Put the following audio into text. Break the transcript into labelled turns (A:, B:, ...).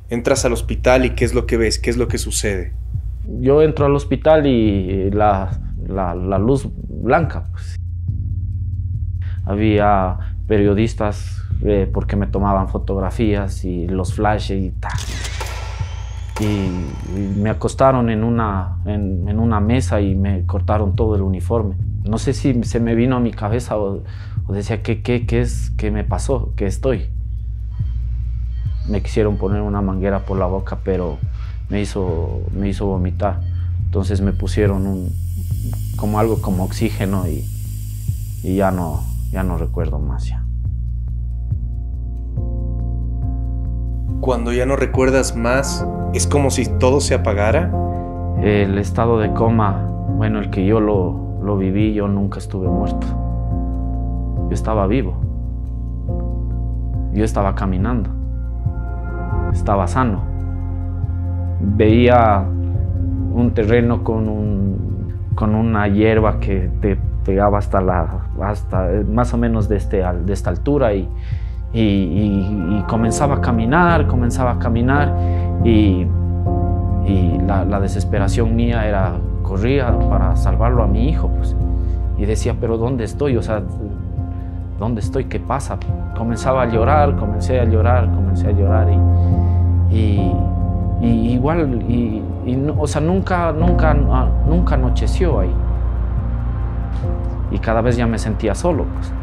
A: Entras al hospital y ¿qué es lo que ves? ¿Qué es lo que sucede?
B: Yo entro al hospital y la luz blanca, pues. Había periodistas porque me tomaban fotografías y los flashes y tal. Y me acostaron en una mesa y me cortaron todo el uniforme. No sé si se me vino a mi cabeza o decía, ¿qué me pasó? ¿Qué estoy? Me quisieron poner una manguera por la boca, pero me hizo vomitar. Entonces me pusieron algo como oxígeno y ya no recuerdo más ya.
A: Cuando ya no recuerdas más, ¿es como si todo se apagara?
B: El estado de coma, bueno, el que yo lo viví, yo nunca estuve muerto. Yo estaba vivo. Yo estaba caminando. Estaba sano. Veía un terreno con una hierba que te pegaba hasta más o menos de esta altura y comenzaba a caminar y la desesperación mía era, corría para salvarlo a mi hijo, pues. Y decía, pero ¿dónde estoy? O sea, ¿dónde estoy? ¿Qué pasa? Comenzaba a llorar, comencé a llorar y igual, o sea, nunca anocheció ahí. Y cada vez ya me sentía solo, pues.